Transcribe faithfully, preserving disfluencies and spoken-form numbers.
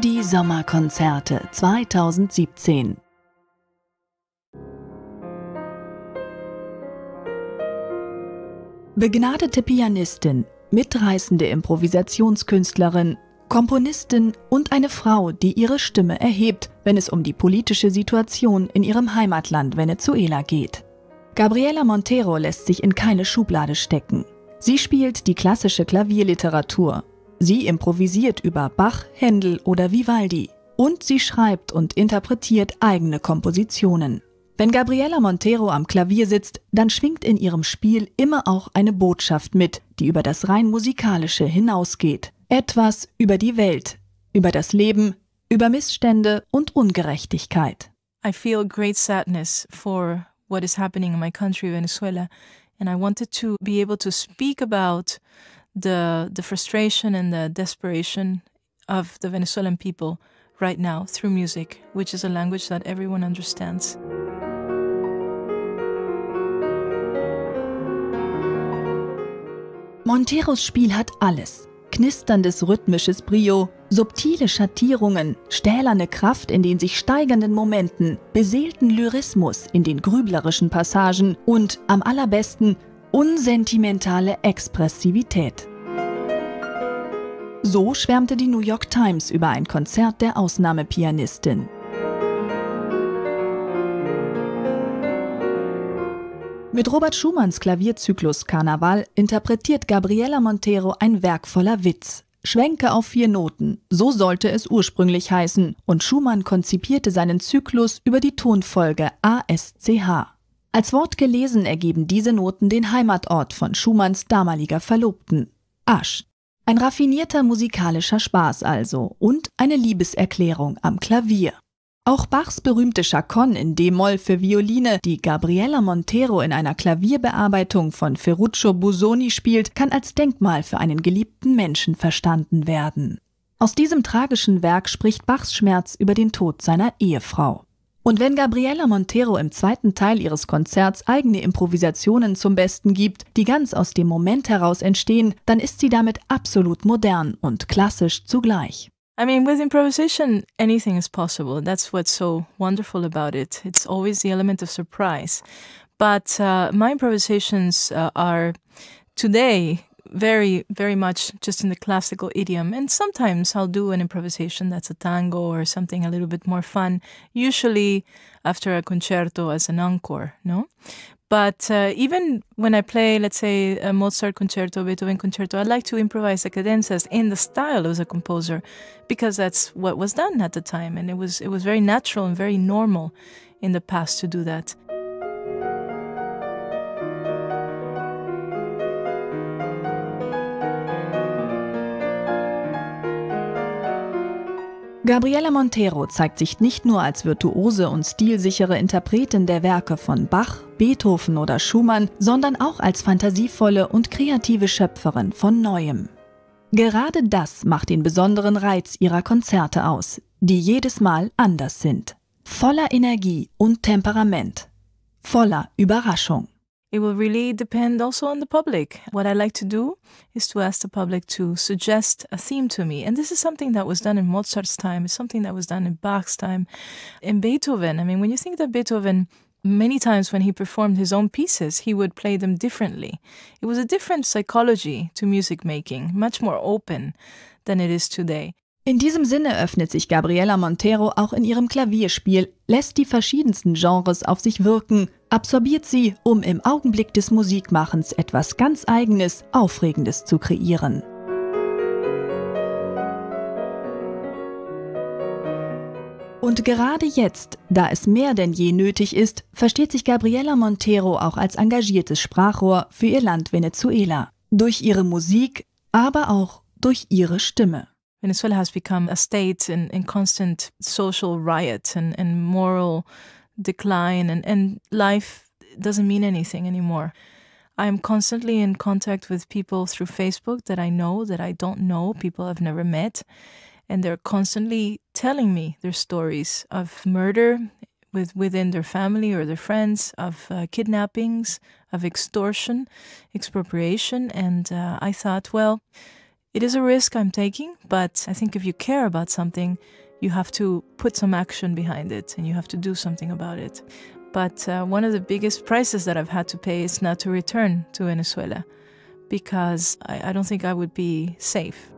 Die Sommerkonzerte zweitausendsiebzehn. Begnadete Pianistin, mitreißende Improvisationskünstlerin, Komponistin und eine Frau, die ihre Stimme erhebt, wenn es um die politische Situation in ihrem Heimatland Venezuela geht. Gabriela Montero lässt sich in keine Schublade stecken. Sie spielt die klassische Klavierliteratur. Sie improvisiert über Bach, Händel oder Vivaldi. Und sie schreibt und interpretiert eigene Kompositionen. Wenn Gabriela Montero am Klavier sitzt, dann schwingt in ihrem Spiel immer auch eine Botschaft mit, die über das rein Musikalische hinausgeht. Etwas über die Welt, über das Leben, über Missstände und Ungerechtigkeit. I feel great sadness for what is happening in my country, Venezuela, and I wanted to be able to speak about the the frustration and the desperation of the Venezuelan people right now through music, which is a language that everyone understands. Monteros Spiel hat alles. Knisterndes rhythmisches Brio, subtile Schattierungen, stählerne Kraft in den sich steigernden Momenten, beseelten Lyrismus in den grüblerischen Passagen und, am allerbesten, unsentimentale Expressivität. So schwärmte die New York Times über ein Konzert der Ausnahmepianistin. Mit Robert Schumanns Klavierzyklus Carnaval interpretiert Gabriela Montero ein Werk voller Witz. Schwänke auf vier Noten, so sollte es ursprünglich heißen, und Schumann konzipierte seinen Zyklus über die Tonfolge A S C H. Als Wort gelesen ergeben diese Noten den Heimatort von Schumanns damaliger Verlobten, Asch. Ein raffinierter musikalischer Spaß also und eine Liebeserklärung am Klavier. Auch Bachs berühmte Chaconne in D-Moll für Violine, die Gabriela Montero in einer Klavierbearbeitung von Ferruccio Busoni spielt, kann als Denkmal für einen geliebten Menschen verstanden werden. Aus diesem tragischen Werk spricht Bachs Schmerz über den Tod seiner Ehefrau. Und wenn Gabriela Montero im zweiten Teil ihres Konzerts eigene Improvisationen zum Besten gibt, die ganz aus dem Moment heraus entstehen, dann ist sie damit absolut modern und klassisch zugleich. I mean, with improvisation, anything is possible. That's what's so wonderful about it. It's always the element of surprise. But uh, my improvisations uh, are today very, very much just in the classical idiom. And sometimes I'll do an improvisation that's a tango or something a little bit more fun, usually after a concerto as an encore, no? But uh, even when I play, let's say, a Mozart concerto, Beethoven concerto, I like to improvise the cadenzas in the style of the composer because that's what was done at the time. And it was, it was very natural and very normal in the past to do that. Gabriela Montero zeigt sich nicht nur als virtuose und stilsichere Interpretin der Werke von Bach, Beethoven oder Schumann, sondern auch als fantasievolle und kreative Schöpferin von Neuem. Gerade das macht den besonderen Reiz ihrer Konzerte aus, die jedes Mal anders sind. Voller Energie und Temperament. Voller Überraschung. It will really depend also on the public. What I like to do is to ask the public to suggest a theme to me. And this is something that was done in Mozart's time. It's something that was done in Bach's time. In Beethoven, I mean, when you think that Beethoven, many times when he performed his own pieces, he would play them differently. It was a different psychology to music making, much more open than it is today. In diesem Sinne öffnet sich Gabriela Montero auch in ihrem Klavierspiel, lässt die verschiedensten Genres auf sich wirken, absorbiert sie, um im Augenblick des Musikmachens etwas ganz Eigenes, Aufregendes zu kreieren. Und gerade jetzt, da es mehr denn je nötig ist, versteht sich Gabriela Montero auch als engagiertes Sprachrohr für ihr Land Venezuela. Durch ihre Musik, aber auch durch ihre Stimme. Venezuela has become a state in, in constant social riot and, and moral decline, and, and life doesn't mean anything anymore. I'm constantly in contact with people through Facebook that I know, that I don't know, people I've never met, and they're constantly telling me their stories of murder with, within their family or their friends, of uh, kidnappings, of extortion, expropriation, and uh, I thought, well, It is a risk I'm taking, but I think if you care about something, you have to put some action behind it and you have to do something about it. But uh, one of the biggest prices that I've had to pay is not to return to Venezuela, because I, I don't think I would be safe.